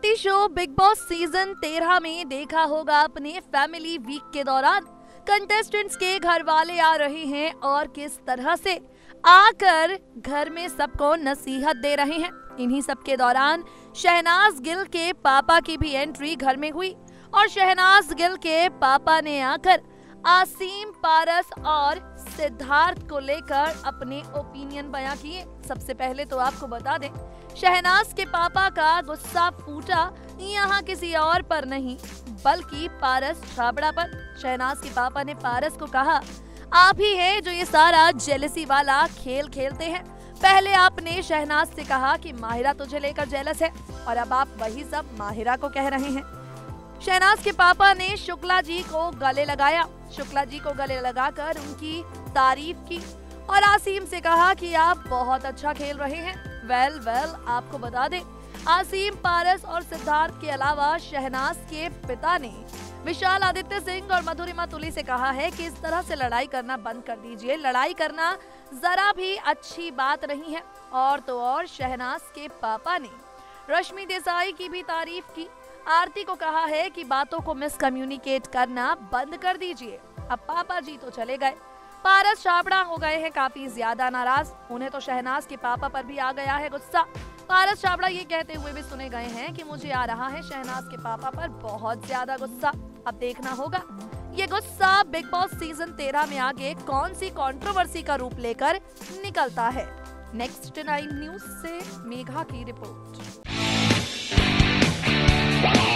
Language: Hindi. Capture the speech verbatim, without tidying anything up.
Reality show Bigg Boss season तेरह में देखा होगा अपने फैमिली वीक के दौरान कंटेस्टेंट्स के घर वाले आ रहे हैं और किस तरह से आकर घर में सबको नसीहत दे रहे हैं। इन्हीं सब के दौरान शहनाज गिल के पापा की भी एंट्री घर में हुई और शहनाज गिल के पापा ने आकर आसीम, पारस और सिद्धार्थ को लेकर अपने ओपिनियन बयां किए। सबसे पहले तो आपको बता दें, शहनाज के पापा का गुस्सा फूटा यहाँ किसी और पर नहीं बल्कि पारस छाबड़ा पर। शहनाज के पापा ने पारस को कहा, आप ही है जो ये सारा जेलसी वाला खेल खेलते हैं। पहले आपने शहनाज से कहा कि माहिरा तुझे लेकर जेलस है और अब आप वही सब माहिरा को कह रहे हैं। शहनाज के पापा ने शुक्ला जी को गले लगाया, शुक्ला जी को गले लगाकर उनकी तारीफ की और आसीम से कहा कि आप बहुत अच्छा खेल रहे हैं। वेल वेल आपको बता दें, आसीम, पारस और सिद्धार्थ के अलावा शहनाज के पिता ने विशाल आदित्य सिंह और मधुरिमा तुली से कहा है कि इस तरह से लड़ाई करना बंद कर दीजिए। लड़ाई करना जरा भी अच्छी बात नहीं है। और तो और शहनाज के पापा ने रश्मि देसाई की भी तारीफ की। आरती को कहा है कि बातों को मिसकम्युनिकेट करना बंद कर दीजिए। अब पापा जी तो चले गए, पारस छाबड़ा हो गए हैं काफी ज्यादा नाराज। उन्हें तो शहनाज के पापा पर भी आ गया है गुस्सा। पारस छाबड़ा ये कहते हुए भी सुने गए हैं कि मुझे आ रहा है शहनाज के पापा पर बहुत ज्यादा गुस्सा। अब देखना होगा ये गुस्सा बिग बॉस सीजन तेरह में आगे कौन सी कंट्रोवर्सी का रूप लेकर निकलता है। नेक्स्ट नाइन न्यूज से मेघा की रिपोर्ट।